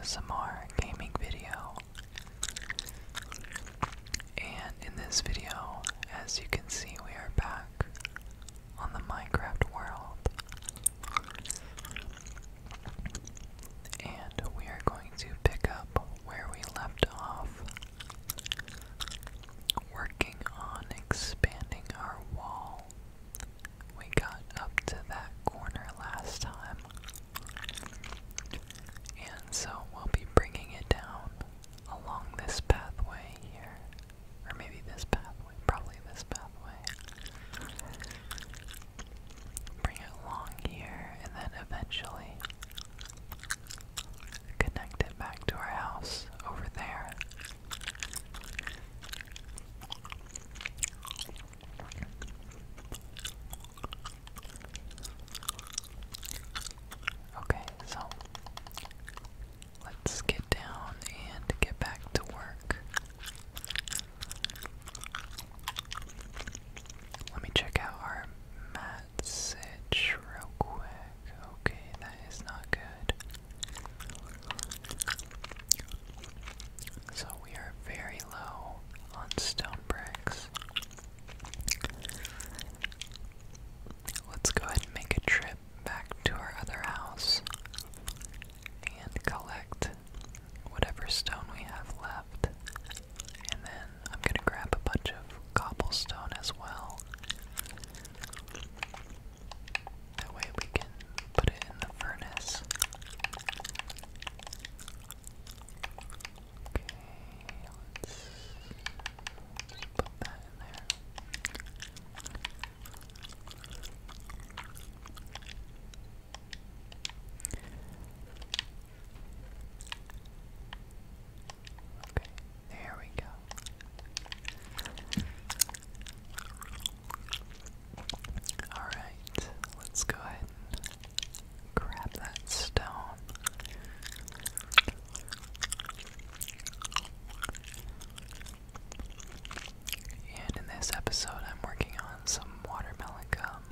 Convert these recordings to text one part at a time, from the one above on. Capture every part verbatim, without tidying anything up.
A S M R gaming video. And in this video, as you can see, we are back on the Minecraft world. And we are going to pick up where we left off, working on expanding our wall. We got up to that corner last time, and so we'll be bringing it down along this pathway here, or maybe this pathway, probably this pathway. Bring it along here, and then eventually connect it back to our house over there. Okay, so let's get down and get back to work. Let me check out our message real quick. Okay, that is not good. So we are very low on stone bricks. Let's go ahead and make a trip back to our other house and collect whatever stone we have left. And then I'm gonna grab a bunch of cobblestone as well. That way we can put it in the furnace. Okay, let's just put that in there. Okay, there we go. Alright, let's go ahead and grab that stone. And in this episode, I'm working on some watermelon gum.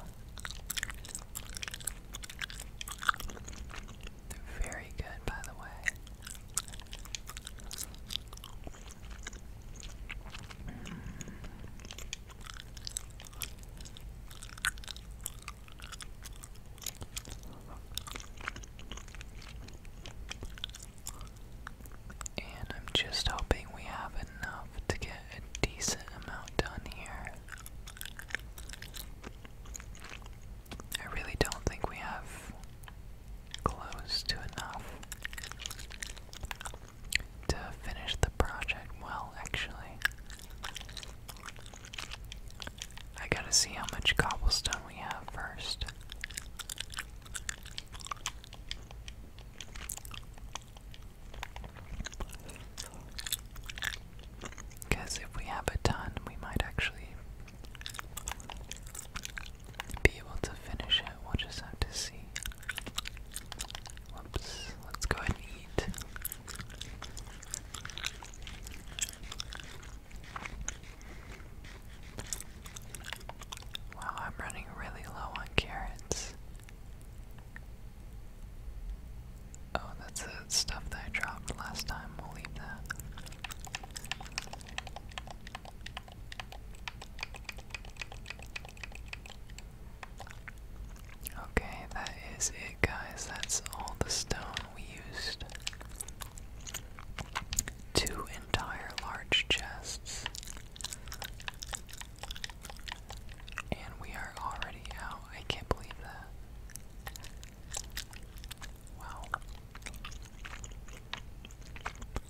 They're very good, by the way. And I'm just hoping we have enough to get a decent amount done here. I really don't think we have close to enough to finish the project well, actually. I gotta see how much cobblestone we have first. Because if we have a ton, we might actually be able to finish it. We'll just have to see. Whoops. Let's go ahead and eat. Wow, I'm running really low on carrots. Oh, that's the stuff that I dropped last time. We'll leave that. Okay, that is it, guys. That's all the stone we used. Two entire large chests. And we are already out. I can't believe that. Wow.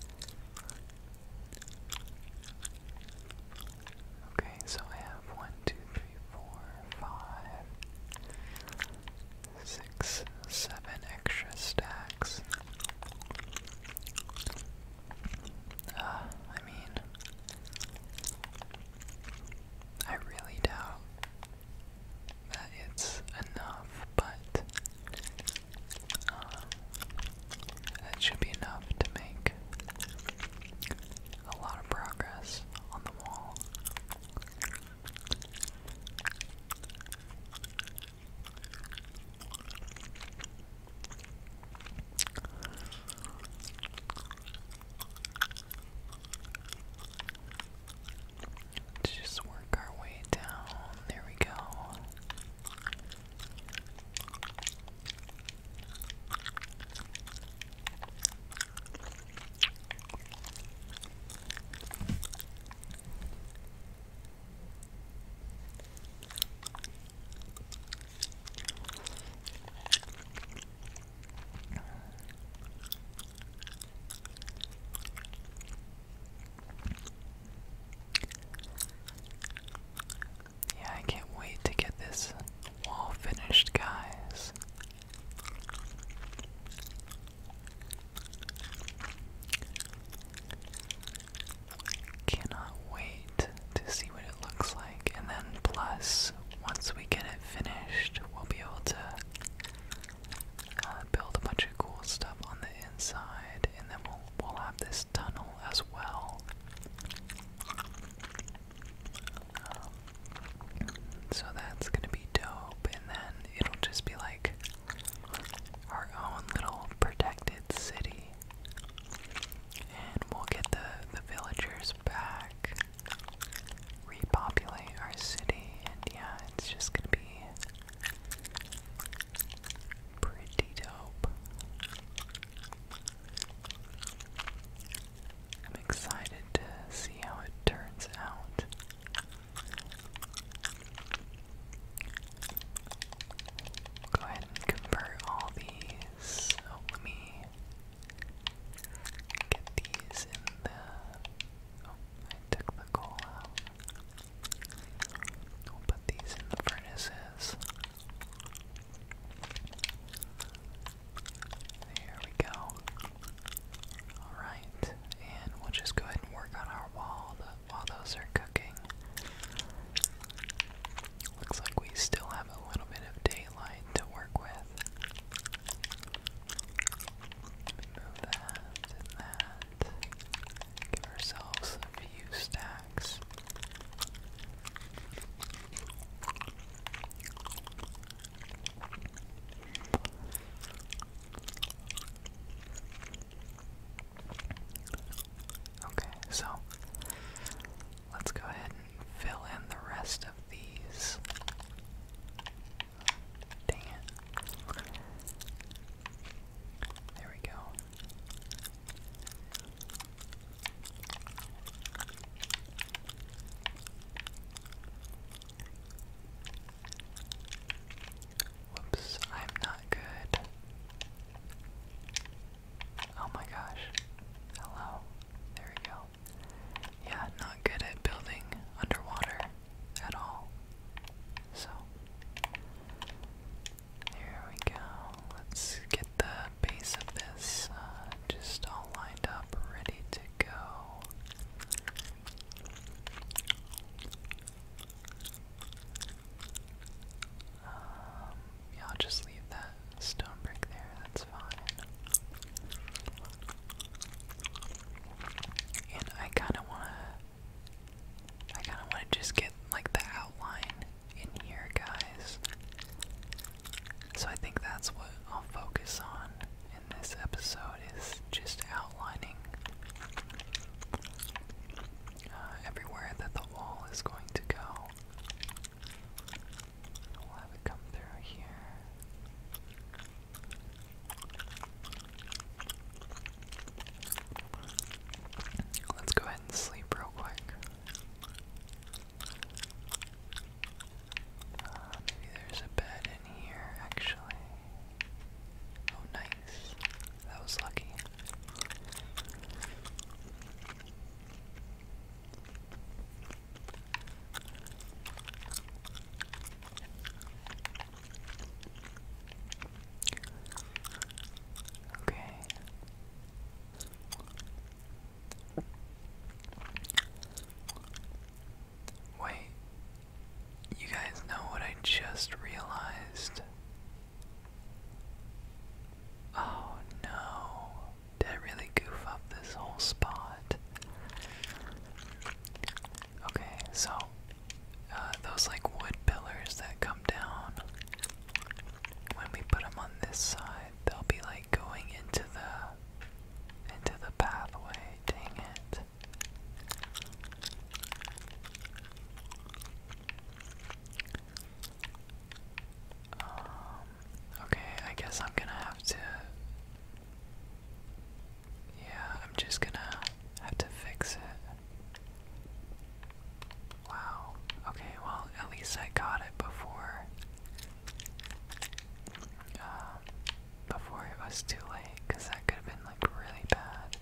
because that could have been like really bad.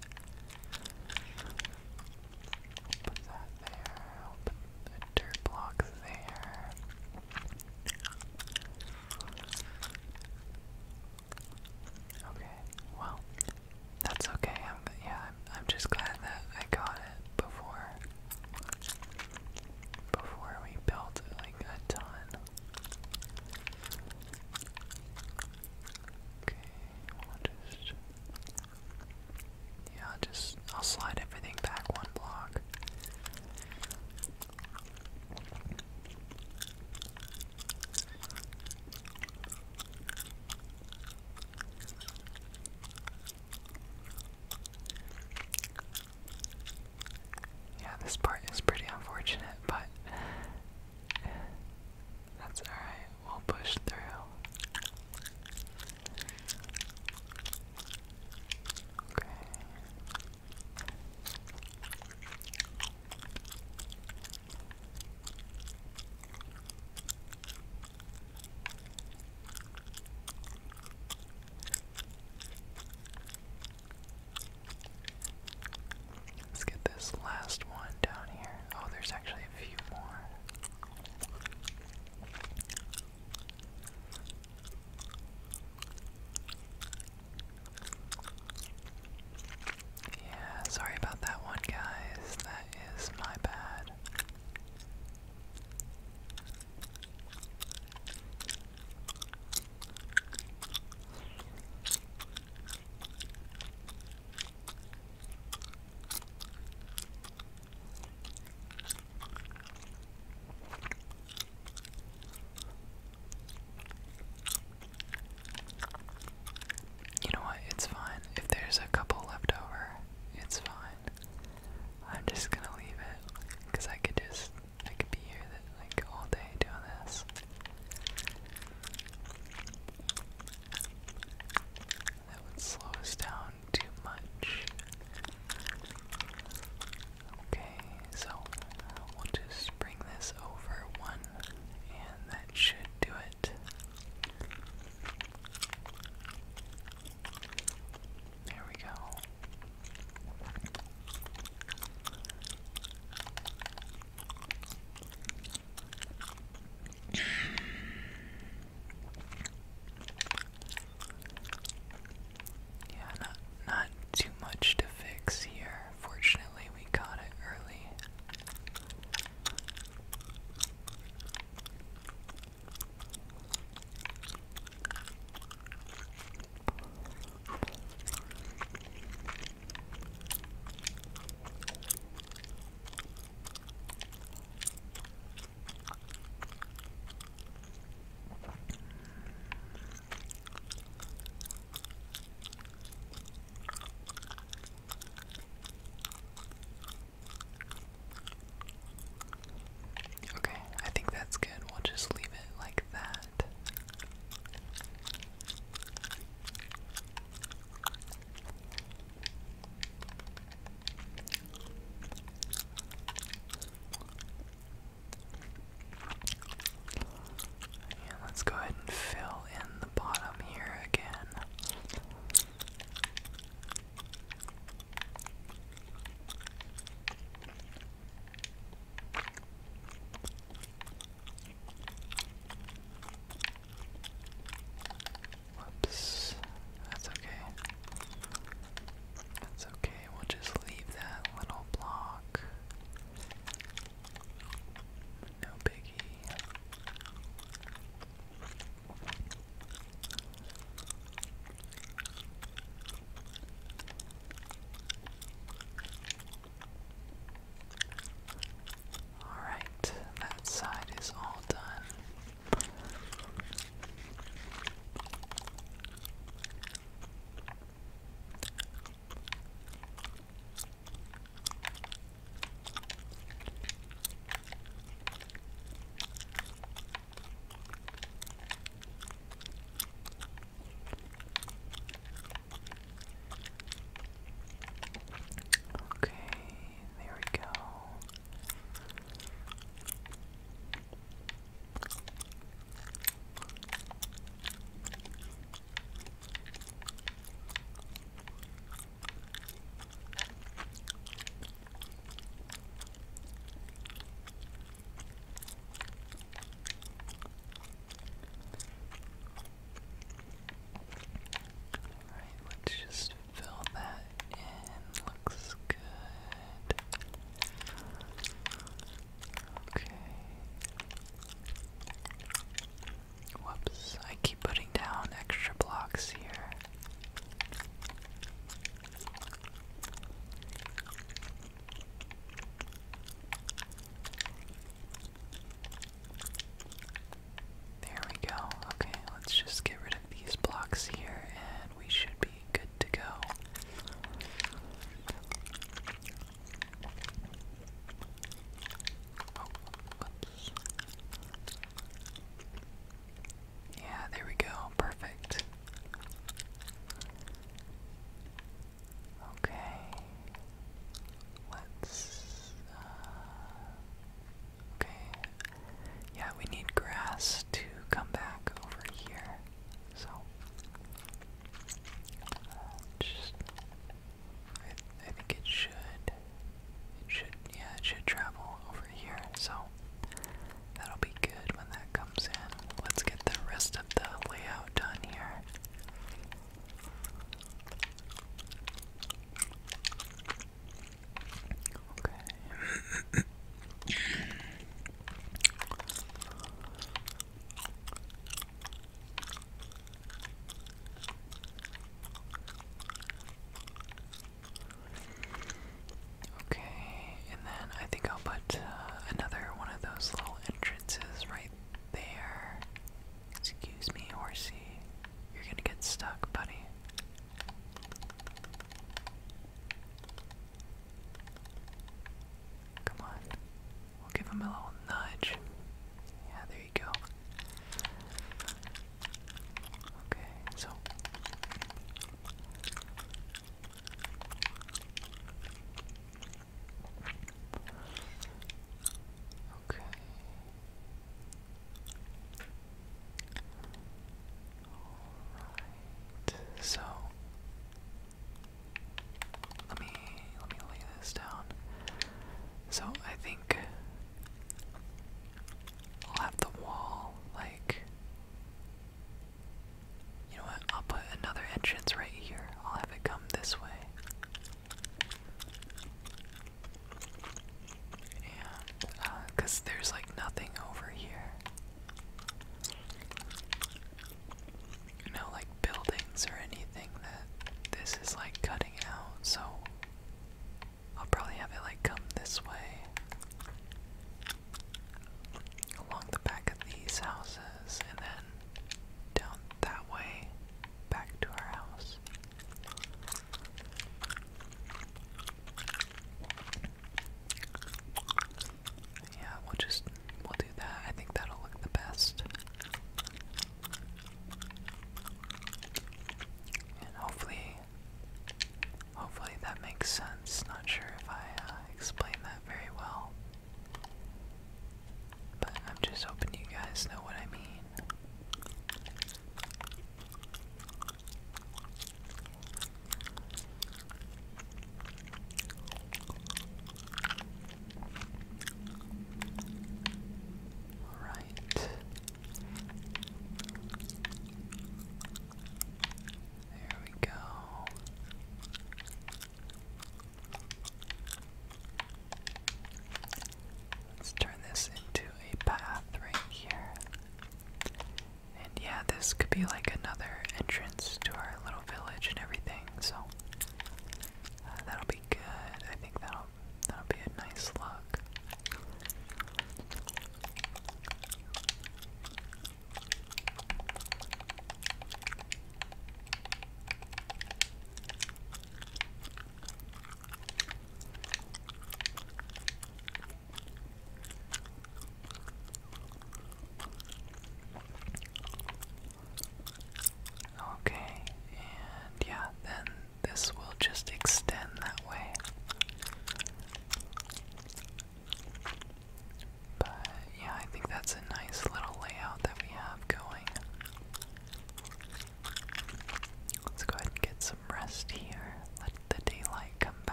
Put that there. I'll put the dirt blocks there. Okay, well, that's okay. I'm yeah, I'm, I'm just glad that I got it before before we built like a ton. Okay, we'll just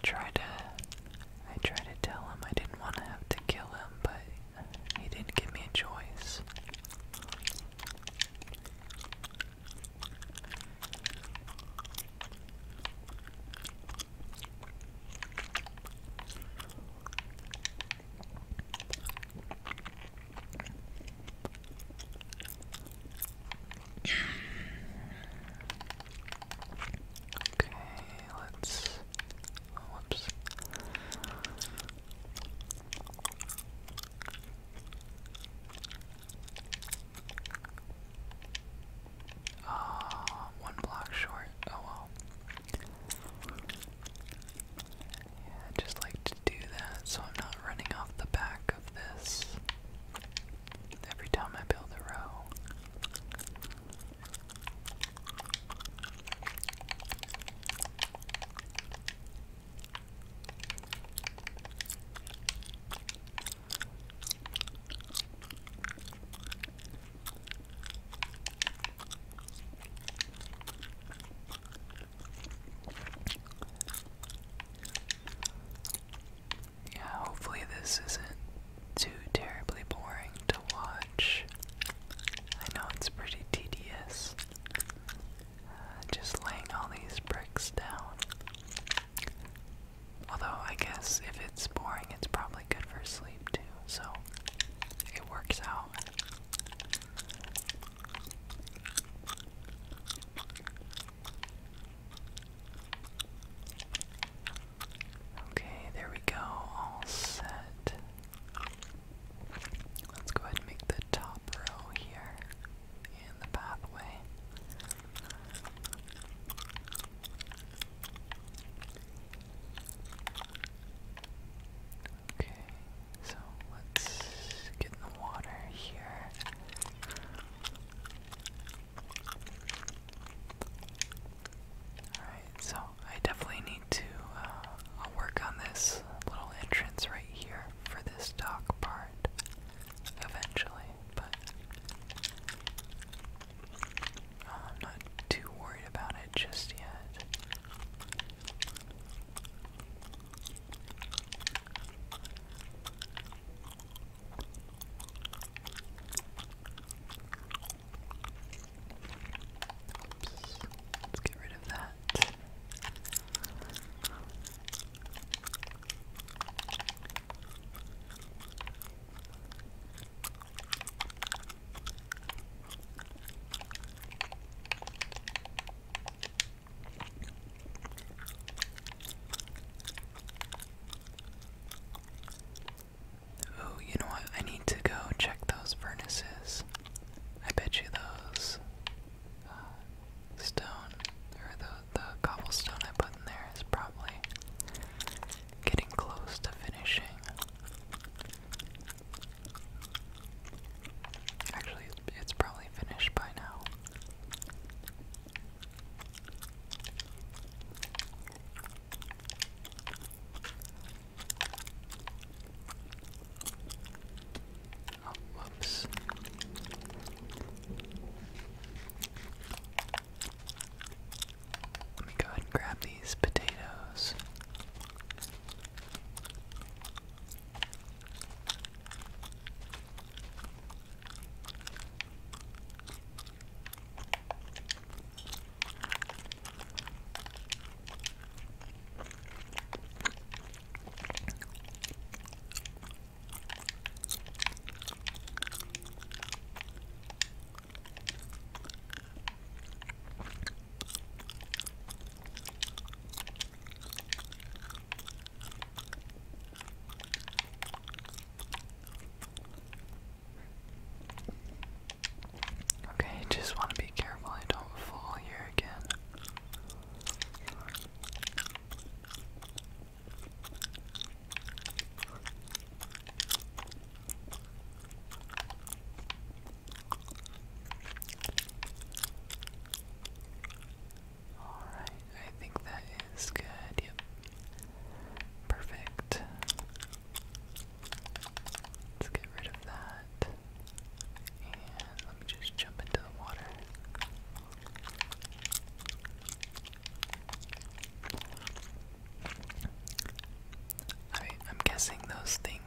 tried to I tried to tell him I didn't want to have to kill him, but he didn't give me a choice. Okay, let's. Oh, whoops. Oh, one block short. Oh well. Yeah, I just like to do that so I'm not running off the back of this every time I build a row. Yeah, hopefully this isn't too terribly boring to watch. I know it's pretty tedious. Uh, just laying all these bricks down. Although I guess if it's boring, it's probably good for sleep too, so it works out. Okay, there we go, all set. Let's go ahead and make the top row here and the pathway. Okay, so let's get in the water here.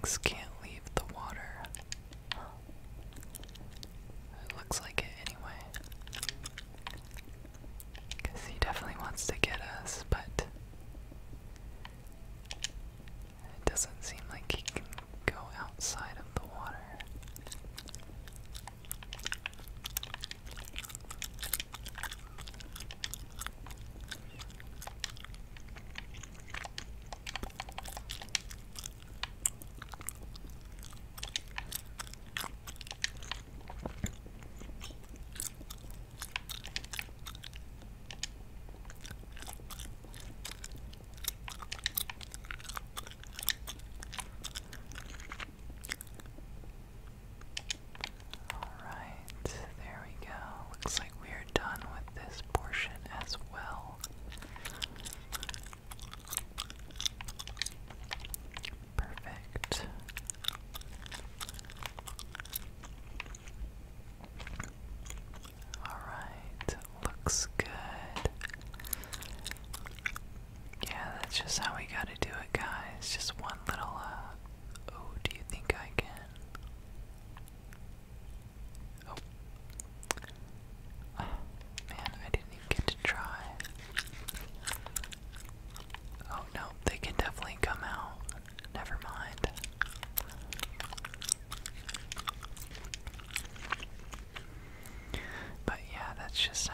things can't leave the water. It looks like it anyway. Because he definitely wants to get us, but it doesn't seem like he can go outside of the water. Alright, there we go. Looks like we are done with this portion as well. Perfect. Alright, looks good. Yeah, that's just how we gotta do it, guys. Just one little, uh, oh, do you think I can? Oh. Oh, man, I didn't even get to try. Oh, no, they can definitely come out. Never mind. But yeah, that's just